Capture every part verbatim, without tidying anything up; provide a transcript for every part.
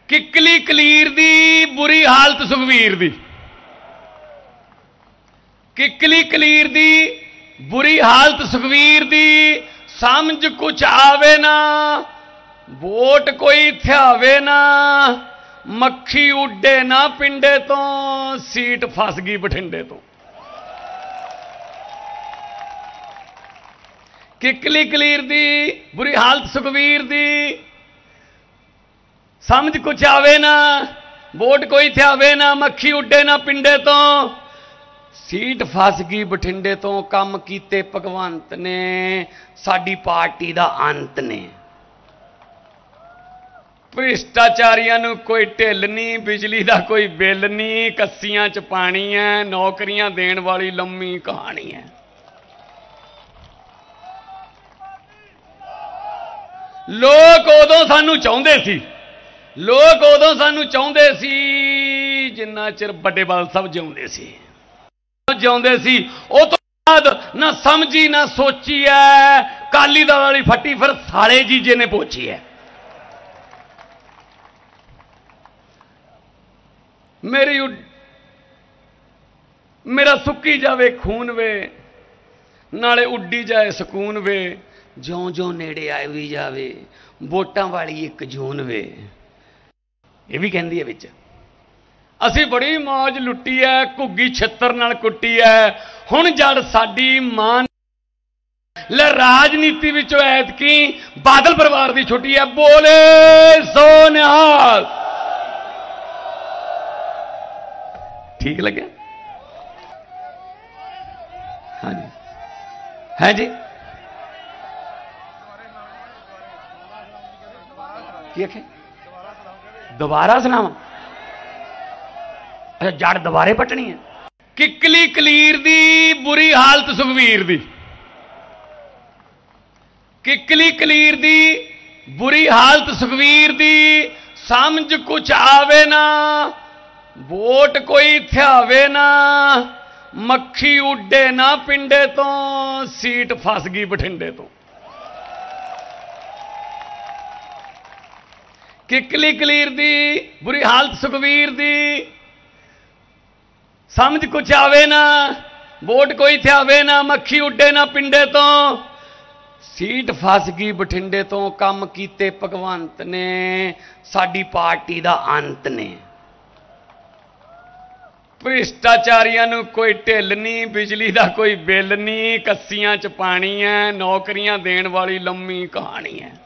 किकली कलीर दी बुरी हालत सुखवीर दी, किकली कलीर दी बुरी हालत सुखवीर दी, समझ कुछ आवे ना वोट कोई थ्यावे ना, मक्खी उड्डे ना पिंडे तो सीट फस गई बठिंडे तो। किकली कलीर दी बुरी हालत सुखवीर दी, समझ कुछ आवे ना वोट कोई थ्यावे ना, मक्खी उड्डे ना पिंडे तो सीट फस गई बठिंडे तो। काम कीते भगवंत ने साडी पार्टी दा अंत ने। भ्रिष्टाचारियां नूं कोई ढिल नहीं, बिजली दा कोई बिल नहीं, कस्सियां च पानी है, नौकरियां देण वाली लंमी कहानी है। लोग उदों सानू चाहुंदे सी, लोग उदों सानू चाहुंदे सी जिन्ना चिर बड़े बादल साहब जिउंदे सी, जिउंदे सी। उस तो बाद ना समझी ना सोची है, काली दल वाली फट्टी फिर साले जीजे ने पोची है। मेरी मेरा सुक्की जावे खून वे, नाले उड्डी जाए सुकून वे, ज्यों ज्यों नेड़े आए भी जावे वोटां वाली एक जून वे। ये भी कहंदी है विच असी बड़ी मौज लुट्टी है, घुग्गी छित्तर नाल कुट्टी है, हुण जड़ साडी मां ले राजनीति विचों ऐतकी बादल परिवार की छुट्टी है। बोले सो निहाल। ठीक लगे? हाँ जी, है जी। दोबारा सुनावा? अच्छा, जड़ दोबारे पटनी है। किकली कलीर दी बुरी हालत सुखवीर दी, किकली कलीर दी बुरी हालत सुखवीर दी, समझ कुछ आवे ना वोट कोई थ्यावे ना, मक्खी उड्डे ना पिंडे तो सीट फस गई बठिंडे तो। किकली कलीर दी बुरी हालत सुखवीर दी, समझ कुछ आवे ना वोट कोई थ्यावे ना, मक्खी उड्डे ना पिंडे तो सीट फस गई बठिंडे तो। काम कीते भगवंत ने साडी पार्टी दा अंत ने। भ्रिष्टाचारियां नूं कोई ढिल नहीं, बिजली दा कोई बिल नहीं, कस्सियां च पानी है, नौकरियां देण वाली लंमी कहानी है।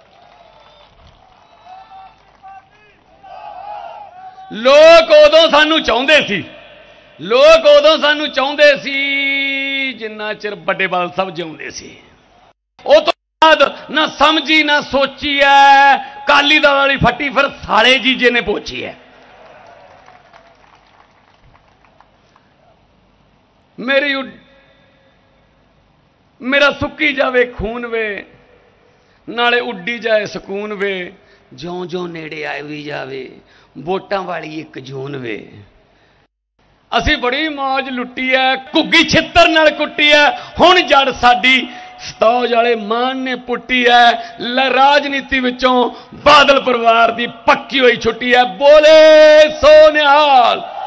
लोग उदों सानू चाहुंदे सी, लोग उदों सानू चाहुंदे सी जिन्ना चिर बड़े बादल साहब जिउंदे सी। उस तो बाद ना समझी ना सोची है, काली दल वाली फट्टी फिर साले जीजे ने पोची है। मेरी मेरा सुक्की जावे खून वे, नाले उड्डी जाए सुकून वे, ज्यों ज्यों नेड़े आए भी जावे वोटां वाली एक जून वे। असी बड़ी मौज लुट्टी है, घुग्गी छित्तर नाल कुट्टी है, हुण जड़ साडी सतौज वाले मान ने पुट्टी है। राजनीति विचों बादल परिवार की पक्की हुई छुट्टी है। बोले सो निहाल।